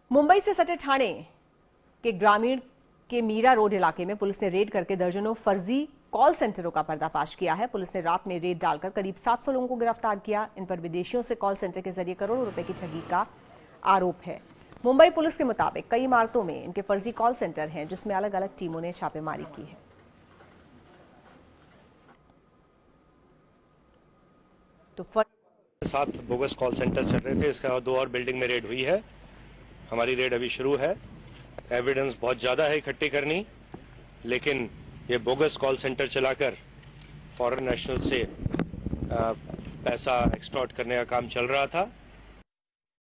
मुंबई से सटे ठाणे के ग्रामीण के मीरा रोड इलाके में पुलिस ने रेड करके दर्जनों फर्जी कॉल सेंटरों का पर्दाफाश किया है। पुलिस ने रात में रेड डालकर करीब 700 लोगों को गिरफ्तार किया। इन पर विदेशियों से कॉल सेंटर के जरिए करोड़ों रुपए की ठगी का आरोप है। मुंबई पुलिस के मुताबिक कई इमारतों में इनके फर्जी कॉल सेंटर हैं, जिसमें अलग अलग टीमों ने छापेमारी की है। तो 7 बोगस कॉल सेंटर चल रहे थे। इसका 2 और बिल्डिंग में रेड हुई है। हमारी रेड अभी शुरू है। एविडेंस बहुत ज़्यादा है इकट्ठी करनी, लेकिन ये बोगस कॉल सेंटर चलाकर फॉरेन नेशनल से पैसा एक्सटॉर्ट करने का काम चल रहा था।